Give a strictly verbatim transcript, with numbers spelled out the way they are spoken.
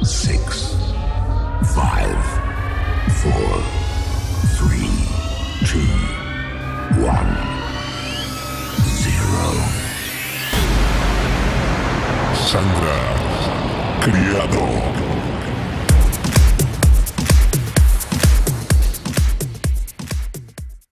six, five, four, three, two, one, zero. Sandra Criado